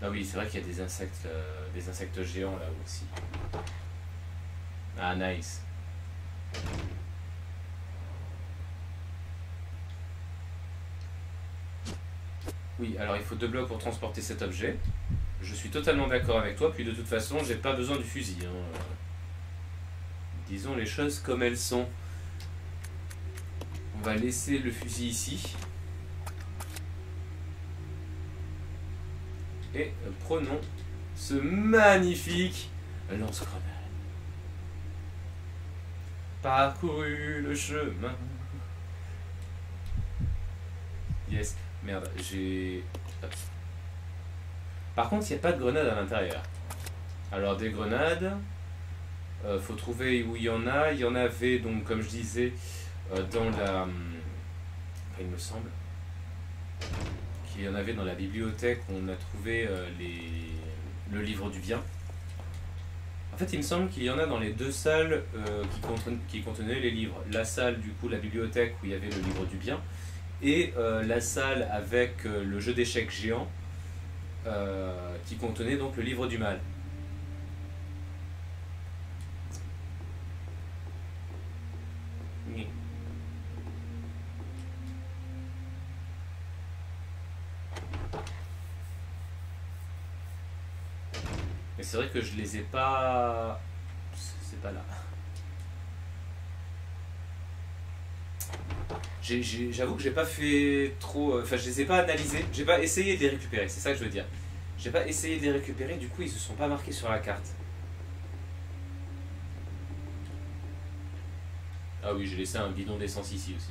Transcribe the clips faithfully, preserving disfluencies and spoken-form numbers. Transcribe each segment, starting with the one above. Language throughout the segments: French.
Ah oui, c'est vrai qu'il y a des insectes, euh, des insectes géants là aussi. Ah, nice. Oui, alors il faut deux blocs pour transporter cet objet. Je suis totalement d'accord avec toi, puis de toute façon, j'ai pas besoin du fusil. Hein. Disons les choses comme elles sont. On va laisser le fusil ici. Et prenons ce magnifique lance-grenade. Parcouru le chemin. Yes. Merde, j'ai... Par contre, il n'y a pas de grenade à l'intérieur. Alors, des grenades... Euh, faut trouver où il y en a. Il y en avait, donc, comme je disais, euh, dans la... Enfin, il me semble qu'il y en avait dans la bibliothèque où on a trouvé euh, les... le livre du bien. En fait, il me semble qu'il y en a dans les deux salles euh, qui, conten... qui contenaient les livres. La salle, du coup, la bibliothèque où il y avait le livre du bien. Et euh, la salle avec euh, le jeu d'échecs géant euh, qui contenait donc le livre du mal. Mais c'est vrai que je les ai pas... C'est pas là. J'avoue que j'ai pas fait trop... Enfin, je les ai pas analysés. J'ai pas essayé de les récupérer, c'est ça que je veux dire. J'ai pas essayé de les récupérer, du coup ils se sont pas marqués sur la carte. Ah oui, j'ai laissé un bidon d'essence ici aussi.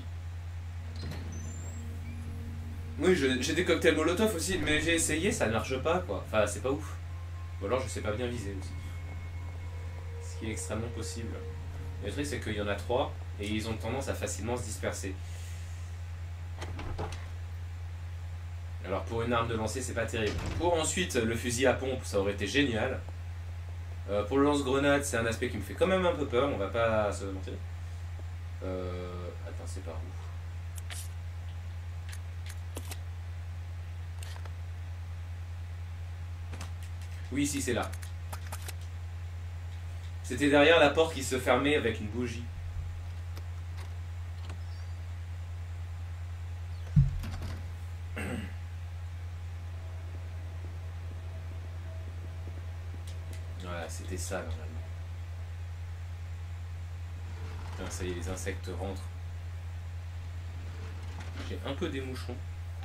Oui, j'ai des cocktails Molotov aussi, mais j'ai essayé, ça ne marche pas quoi. Enfin, c'est pas ouf. Ou alors je sais pas bien viser aussi. Ce qui est extrêmement possible. Et le truc c'est qu'il y en a trois, et ils ont tendance à facilement se disperser. Alors pour une arme de lancer, c'est pas terrible. Pour ensuite le fusil à pompe, ça aurait été génial. Euh, pour le lance-grenade, c'est un aspect qui me fait quand même un peu peur, on va pas se mentir. Euh... Attends, c'est par où? Oui, ici, c'est là. C'était derrière la porte qui se fermait avec une bougie. Voilà, c'était ça normalement. Putain, ça y est, les insectes rentrent. J'ai un peu des moucherons.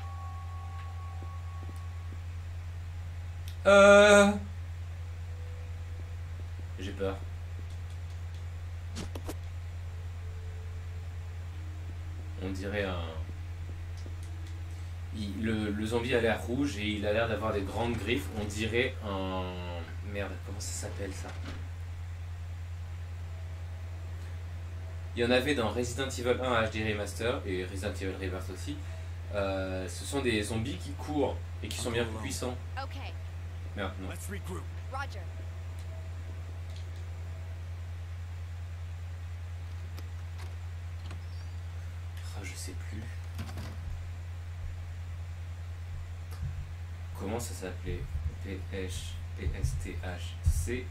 Euh... J'ai peur. On dirait un... Il, le, le zombie a l'air rouge et il a l'air d'avoir des grandes griffes. On dirait un... Merde, comment ça s'appelle ça? Il y en avait dans Resident Evil un H D Remaster et Resident Evil Rebirth aussi. Euh, ce sont des zombies qui courent et qui sont bien plus puissants. Merde, non. Oh, je sais plus. Comment ça s'appelait? P S T H C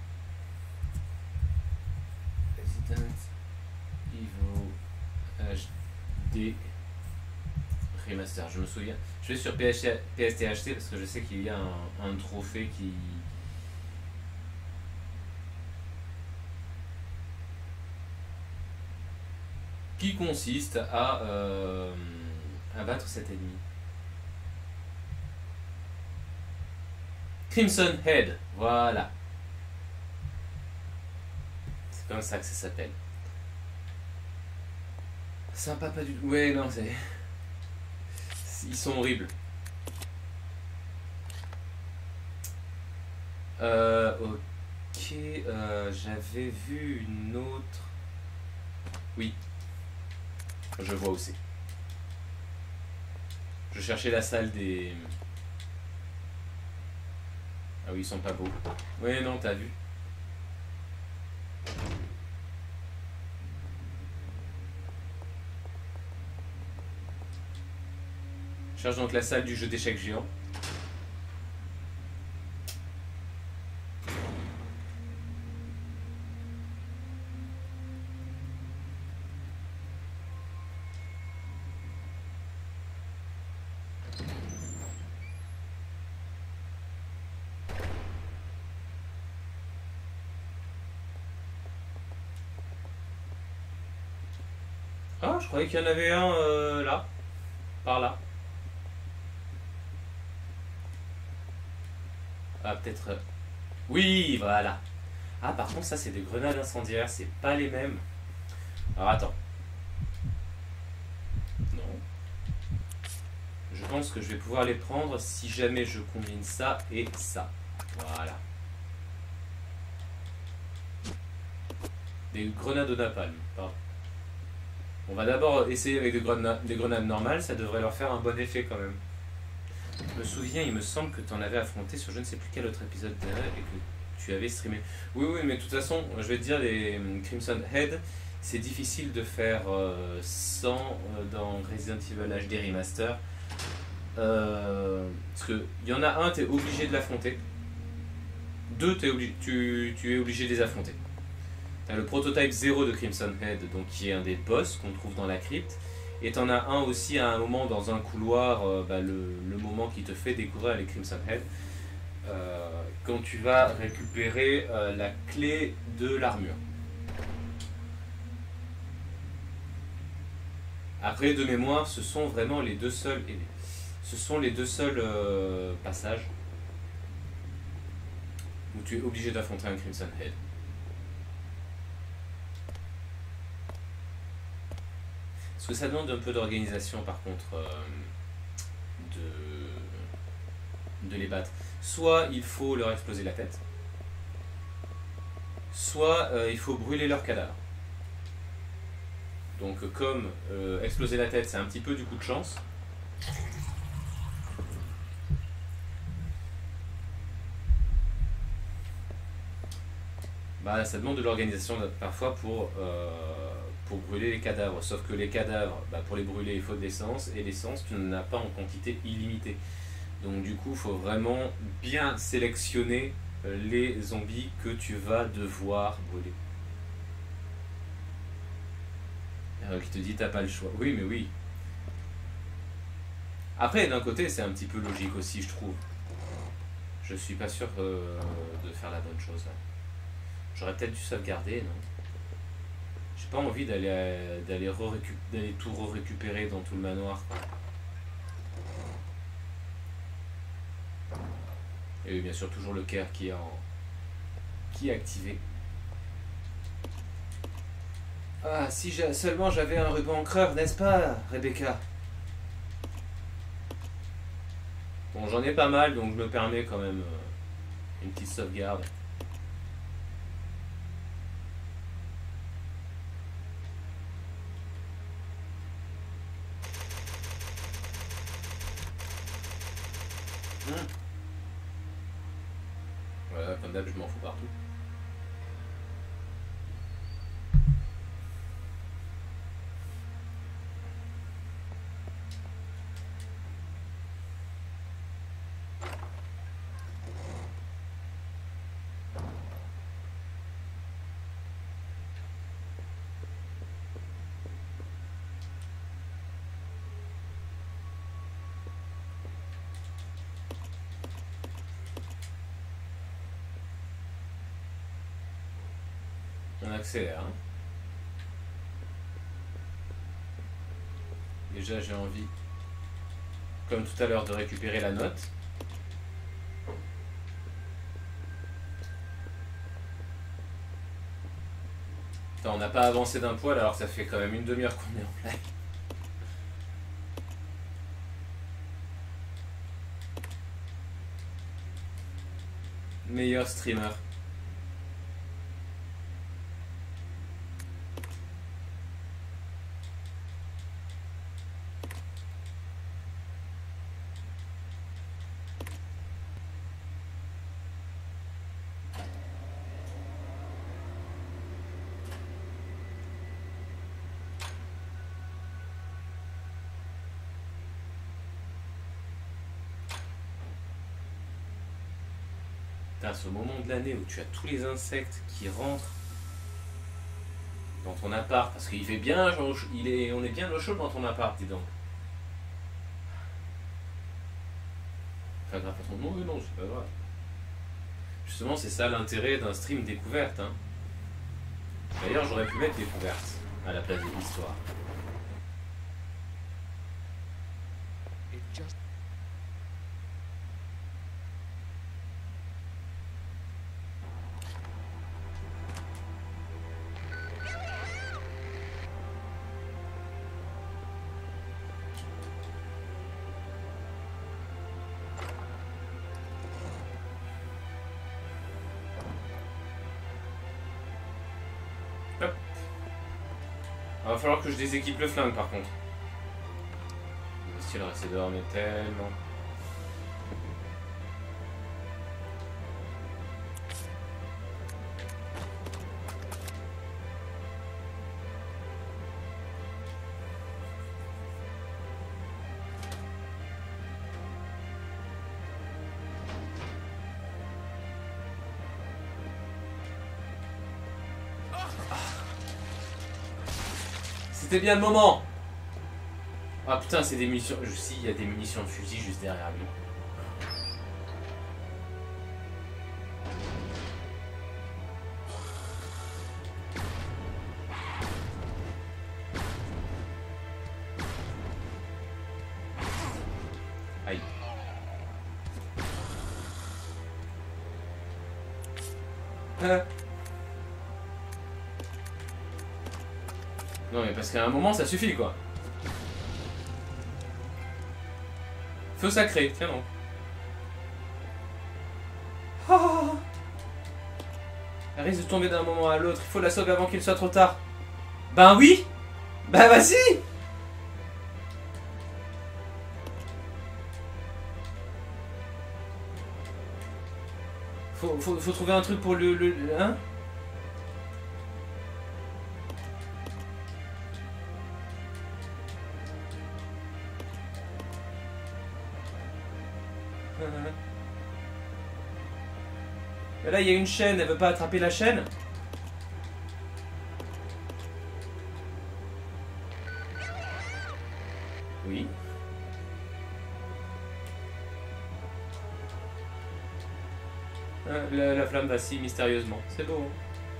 Resident Evil H D Remaster, je me souviens. Je vais sur P S T H C parce que je sais qu'il y a un, un trophée qui... qui consiste à euh, abattre cet ennemi. Crimson Head, voilà. C'est comme ça que ça s'appelle. Sympa pas du tout. Ouais, non, c'est... Ils sont horribles. Euh, ok, euh, j'avais vu une autre... Oui. Je vois où c'est. Je cherchais la salle des... Ah oui, ils sont pas beaux. Ouais, non, t'as vu. Je cherche donc la salle du jeu d'échecs géant. Ah, je croyais qu'il y en avait un euh, là. Par là. Ah, peut-être... euh, Oui, voilà. Ah, par contre, ça, c'est des grenades incendiaires. C'est pas les mêmes. Alors, attends. Non. Je pense que je vais pouvoir les prendre si jamais je combine ça et ça. Voilà. Des grenades au napalm, pardon. On va d'abord essayer avec des grenades, des grenades normales, ça devrait leur faire un bon effet quand même. Je me souviens, il me semble que tu en avais affronté sur je ne sais plus quel autre épisode derrière et que tu avais streamé. Oui, oui, mais de toute façon, je vais te dire, les Crimson Head, c'est difficile de faire euh, sans euh, dans Resident Evil H D Remaster. Euh, parce qu'il y en a un, tu es obligé de l'affronter. Deux, t'es obligé, tu, tu es obligé de les affronter. Tu as le prototype zéro de Crimson Head, donc qui est un des boss qu'on trouve dans la crypte. Et t'en as un aussi à un moment dans un couloir, euh, bah, le, le moment qui te fait découvrir les Crimson Head. Euh, quand tu vas récupérer euh, la clé de l'armure. Après, de mémoire, ce sont vraiment les deux seuls, ce sont les deux seuls euh, passages où tu es obligé d'affronter un Crimson Head. Parce que ça demande un peu d'organisation par contre euh, de, de les battre. Soit il faut leur exploser la tête, soit euh, il faut brûler leur cadavre. Donc comme euh, exploser la tête c'est un petit peu du coup de chance, bah, ça demande de l'organisation parfois pour, euh, pour brûler les cadavres. Sauf que les cadavres, bah, pour les brûler il faut de l'essence, et l'essence tu n'en as pas en quantité illimitée. Donc du coup il faut vraiment bien sélectionner les zombies que tu vas devoir brûler. Euh, qui te dit t'as pas le choix. Oui mais oui. Après d'un côté c'est un petit peu logique aussi je trouve. Je suis pas sûr euh, de faire la bonne chose là. J'aurais peut-être dû sauvegarder, non? J'ai pas envie d'aller d'aller d'aller tout récupérer dans tout le manoir quoi. Et bien sûr toujours le care qui est en qui est activé. Ah si seulement j'avais un ruban encreur, n'est-ce pas Rebecca? Bon j'en ai pas mal donc je me permets quand même euh, une petite sauvegarde. Mmh. Voilà, comme d'hab je m'en fous partout. On accélère. Hein. Déjà j'ai envie, comme tout à l'heure, de récupérer la note. Putain, on n'a pas avancé d'un poil alors que ça fait quand même une demi-heure qu'on est en live. Meilleur streamer. Ce moment de l'année où tu as tous les insectes qui rentrent dans ton appart parce qu'il fait bien, genre, il est, on est bien au chaud dans ton appart, dis donc. Enfin, grave, non, non, c'est pas grave. Justement, c'est ça l'intérêt d'un stream découverte. Hein. D'ailleurs, j'aurais pu mettre découverte à la place de l'histoire. Hop. Il va falloir que je déséquipe le flingue par contre. Le style rester dehors mais tellement. C'était bien le moment. Ah putain, c'est des munitions. Je sais, il y a des munitions de fusil juste derrière lui. Aïe. Euh. Non mais parce qu'à un moment ça suffit quoi. Feu sacré, tiens donc. Oh, elle risque de tomber d'un moment à l'autre, il faut la sauver avant qu'il soit trop tard. Ben oui. Ben vas-y. Faut, faut, faut trouver un truc pour le... le hein. Mais là il y a une chaîne, elle veut pas attraper la chaîne. Oui. La, la flamme vacille mystérieusement, c'est beau. Hein.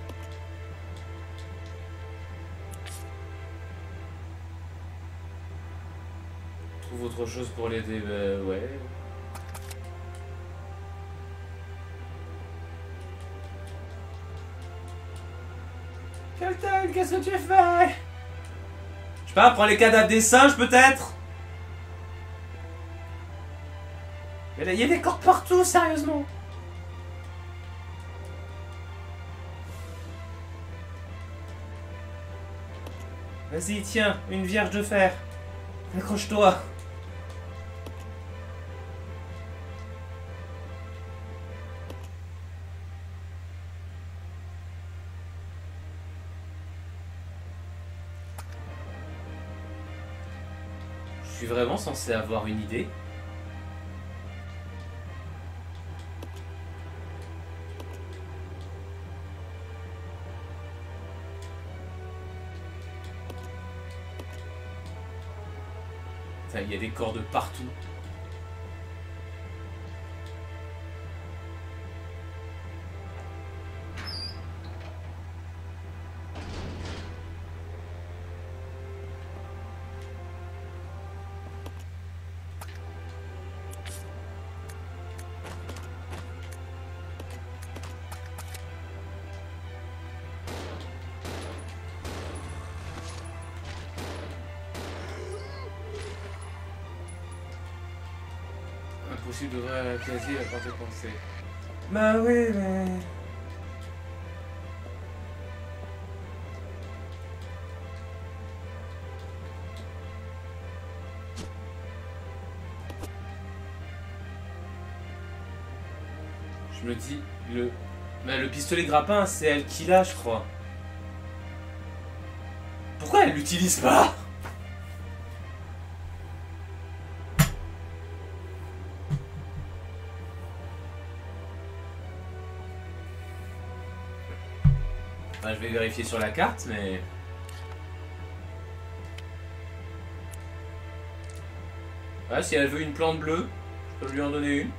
Trouve autre chose pour l'aider, bah, ouais. Kelton, qu'est-ce que tu fais? Je sais pas, prends les cadavres des singes peut-être? Mais là, il y a des corps partout, sérieusement. Vas-y, tiens, une vierge de fer. Accroche-toi. Je suis vraiment censé avoir une idée. Il y a des corps de partout. Impossible d'ouvrir la casier à part de penser. Bah oui, mais... Je me dis, le... Bah, le pistolet grappin, c'est elle qui l'a, je crois. Pourquoi elle l'utilise pas? Enfin, je vais vérifier sur la carte, mais... Ah, si elle veut une plante bleue, je peux lui en donner une.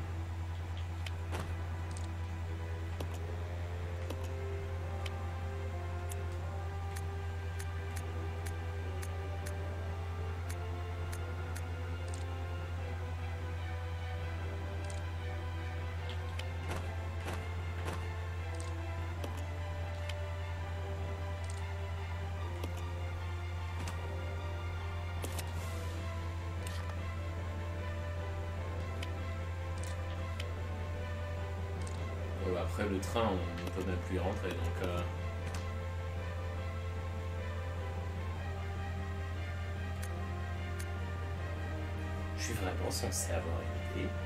Après le train, on ne peut même plus y rentrer, donc... Euh... Je suis vraiment censé avoir une idée.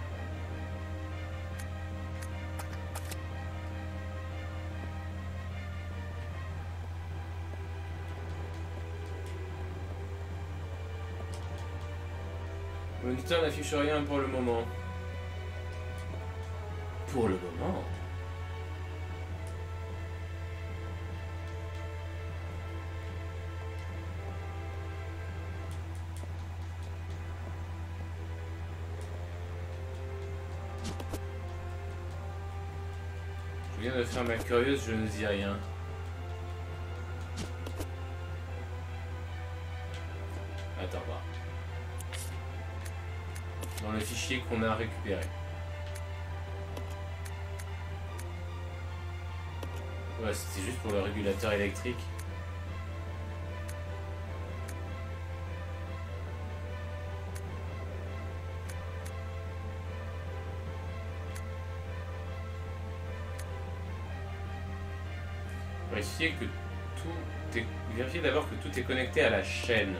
Le moniteur n'affiche rien pour le moment. Pour le moment. Je viens de faire ma curieuse, je ne dis rien. Attends, voir. Dans le fichier qu'on a récupéré. Ouais, c'était juste pour le régulateur électrique. Vérifier que tout est... Vérifier d'abord que tout est connecté à la chaîne.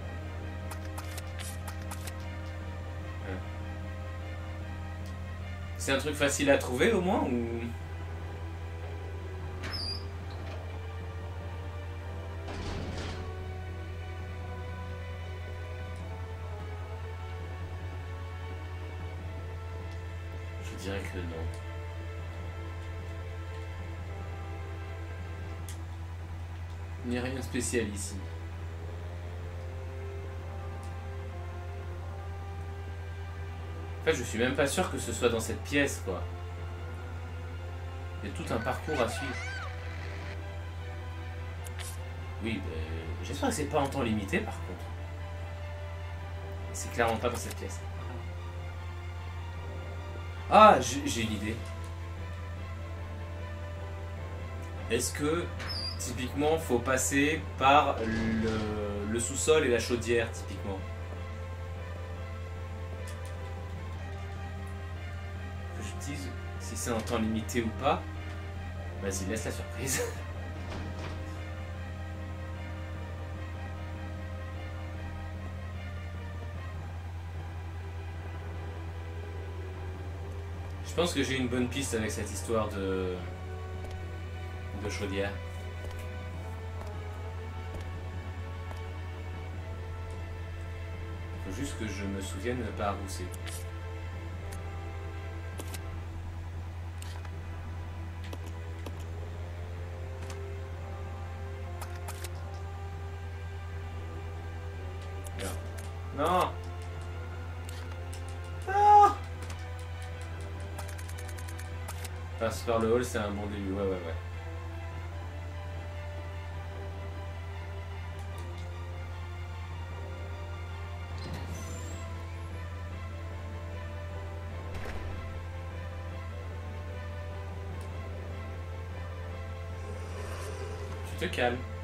C'est un truc facile à trouver au moins ou... Je dirais que non. Il n'y a rien de spécial ici. En fait, je suis même pas sûr que ce soit dans cette pièce, quoi. Il y a tout un parcours à suivre. Oui, bah, j'espère que c'est pas en temps limité, par contre. C'est clairement pas dans cette pièce. Ah, j'ai une idée. Est-ce que, typiquement, faut passer par le, le sous-sol et la chaudière, typiquement? Que je dise si c'est en temps limité ou pas. Vas-y, laisse la surprise. Je pense que j'ai une bonne piste avec cette histoire de, de chaudière. Faut juste que je me souvienne par où c'est. Non. Non. Passe par le hall, c'est un bon début. Ouais, ouais, ouais. Tu te calmes.